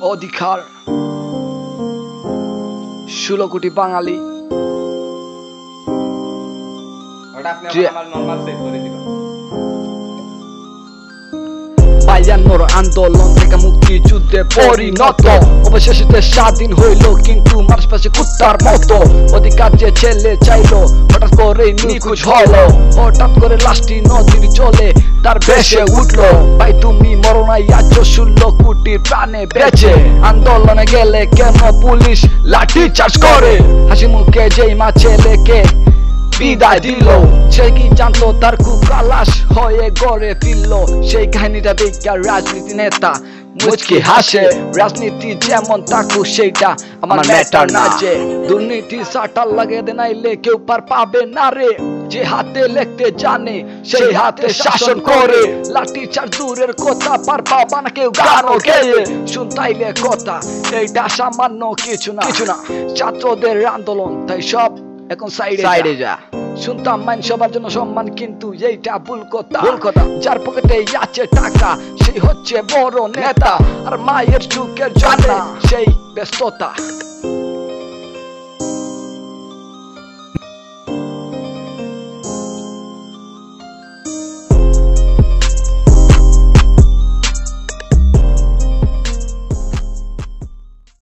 অধিকার 16 কোটি বাঙালি বায়ান্নর আন্দোলন থেকে মুক্তিযুদ্ধে পরিণত অবশেষে স্বাধীন হইল কিন্তু মানুষ পাশে কুত্তার মতো অধিকার যে ছেলে চাইলো হঠাৎ করে নিখোঁজ হলো হঠাৎ করে লাশটি নদীর জলে তার ভেসে উঠলো ভাই তুমি মরণাই আছো 16 কোটি প্রাণে বেঁচে আন্দোলনে গেলে কেন পুলিশ লাঠি চার্জ করে হাসি মুখে যেই মা ছেলেকে বিদায় দিল সে কি জানতো তার কুকা লাশ হয়ে গড়ে ফিরল সেই কাহিনীটা দেখে রাজনীতি নেতা মুচকি হাসে রাজনীতি যেমন থাকুক সেইটা আমার ম্যাটার না যে দুর্নীতি সাটার লাগে দে নাইলে কেউ পার পাবে না রে যে হাতে লিখতে জানে সেই হাতে শাসন করে লাঠি চার্জ দূরের কথা পার পাবা না কেউ গানও গেয়ে শুনতাইলে কথা এইটা সামান্য কিছু না ছাত্রদের আন্দোলন তাই সব এখন সাইডে যা শুনতাম মান সবার জন্য সম্মান কিন্তু এইটা ভুল কথা যার পকেটে আছে টাকা সেই হচ্ছে বড় নেতা আর মায়ের চুকের জন্য সেই ব্যস্ততা